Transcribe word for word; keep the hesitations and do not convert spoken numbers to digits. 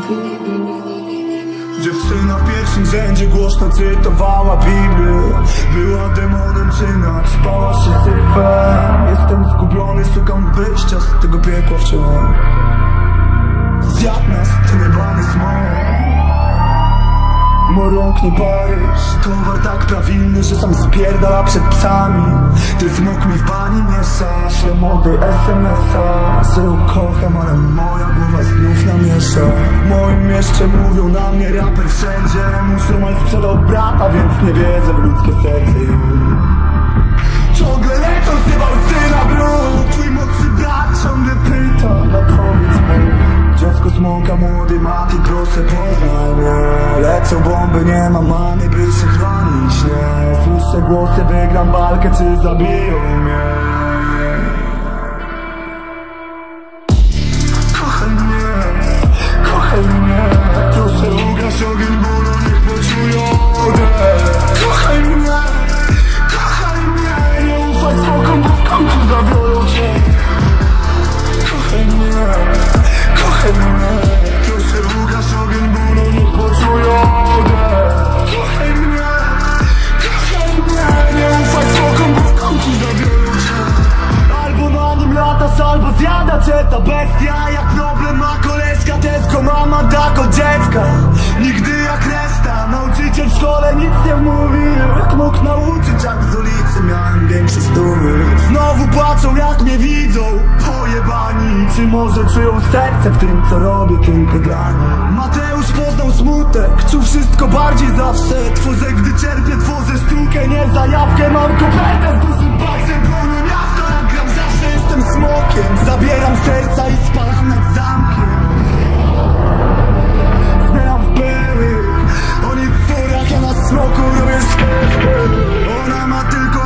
Dziewczyna w pierwszym rzędzie głośno cytowała Biblię. Była demonem czy naćpała się syfem. Jestem zgubiony, szukam wyjścia z tego piekła wciąż. Zjadł nas ten jebany smog. Morąknie Paryż, towar tak prawilny, że sam spierdala przed psami. Ty smok mi w bani miesza, ślę młody es em es a. Że ją kocham, ale moja głowa znów namiesza. W moim mieście mówią na mnie raper wszędzie. Mój szrumal sprzedał brata, więc nie wierzę w ludzkie serce. Ciągle lecą zjebał syna brud. Twój młodszy brat ciągle pyta, no powiedz mu. Dziecko smoka, młody Mati, proszę poznaj mnie. Lecą bomby, nie ma mamy, by się chronić, nie. Słyszę głosy, wygram walkę, czy zabiją mnie. Kochaj mnie, kochaj mnie. Proszę ugaś ogień bólu, niech poczują oddech. Kochaj mnie, kochaj mnie. Nie ufaj smokom, bo w końcu zabiorą cię. Kochaj mnie, kochaj mnie. Proszę ugaś ogień bólu, niech poczują oddech. Kochaj mnie, kochaj mnie. Nie ufaj smokom, bo w końcu zabiorą cię. Albo na nim latasz, albo zjada cię ta bestia. Jak problem ma koleżka, też go mama tak od dziecka. Nigdy jak reszta, nauczyciel w szkole nic nie wmówił. Jak mógł nauczyć, jak z ulicy miałem większe stówy. Znowu płaczą jak mnie widzą, pojebani. Czy może czują serce, w którym co robię tylko dla nich. Mateusz poznał smutek, czuł wszystko bardziej zawsze. Tworzę gdy cierpię, tworzę sztukę, nie zajawkę. Mam kopertę z dużym baksem, pełny miasta. Jak gram zawsze jestem smokiem. Zabieram serca i spalam nad zamkiem. Zbieram w byłych, oni w furach, ja na smoku robię sztukę. Ona ma tylko